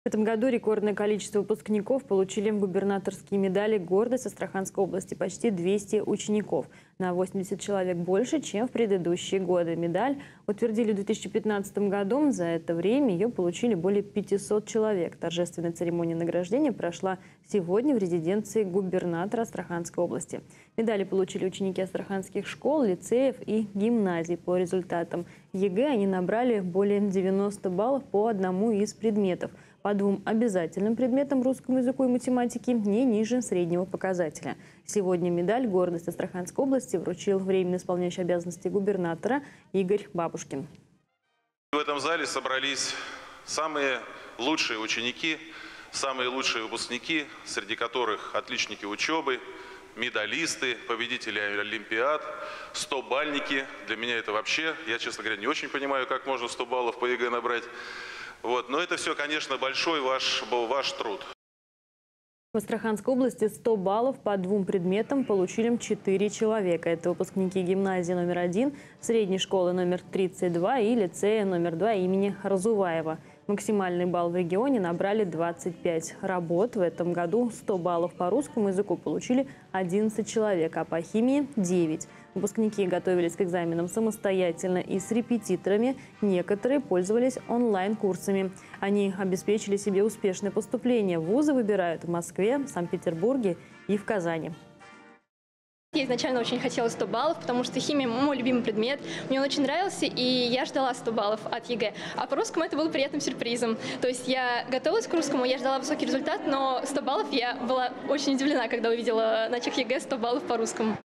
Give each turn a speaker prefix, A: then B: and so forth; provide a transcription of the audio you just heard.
A: В этом году рекордное количество выпускников получили губернаторские медали «Гордость» Астраханской области. Почти 200 учеников. На 80 человек больше, чем в предыдущие годы. Медаль утвердили в 2015 году. За это время ее получили более 500 человек. Торжественная церемония награждения прошла сегодня в резиденции губернатора Астраханской области. Медали получили ученики астраханских школ, лицеев и гимназий. По результатам ЕГЭ они набрали более 90 баллов по одному из предметов. По двум обязательным предметам – русскому языку и математике – не ниже среднего показателя. Сегодня медаль «Гордость» Астраханской области вручил временно исполняющий обязанности губернатора Игорь Бабушкин.
B: В этом зале собрались самые лучшие ученики, самые лучшие выпускники, среди которых отличники учебы, медалисты, победители олимпиад, 100-бальники. Для меня это вообще, я, честно говоря, не очень понимаю, как можно 100 баллов по ЕГЭ набрать. Но это все, конечно, большой ваш труд.
A: В Астраханской области 100 баллов по двум предметам получили 4 человека. Это выпускники гимназии номер 1, средней школы номер 32 и лицея номер 2 имени Разуваева. Максимальный балл в регионе набрали 25 работ. В этом году 100 баллов по русскому языку получили 11 человек, а по химии – 9. Выпускники готовились к экзаменам самостоятельно и с репетиторами. Некоторые пользовались онлайн-курсами. Они обеспечили себе успешное поступление. Вузы выбирают в Москве, в Санкт-Петербурге и в Казани.
C: Я изначально очень хотела 100 баллов, потому что химия – мой любимый предмет. Мне он очень нравился, и я ждала 100 баллов от ЕГЭ. А по русскому это было приятным сюрпризом. То есть я готовилась к русскому, я ждала высокий результат, но 100 баллов я была очень удивлена, когда увидела на ЕГЭ 100 баллов по русскому.